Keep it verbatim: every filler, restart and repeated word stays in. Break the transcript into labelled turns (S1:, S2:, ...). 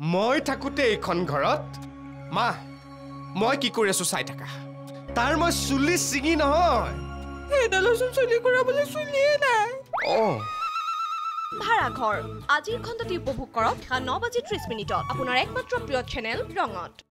S1: মই থাকোতে এইখন ঘৰত মা মই কি কৰি আছো চাই থাকা তাৰ মই চুলি ছিঙি নহয়
S2: এইডালচোন চুলি কৰাবলৈ চুলিয়ে নাই
S1: অ
S3: ভাড়া ঘৰ আজিৰ খণ্ডটি উপভোগ কৰক ন বাজি ত্ৰিশ মিনিটত আপোনাৰ একমাত্ৰ প্ৰিয় চেনেল ৰঙত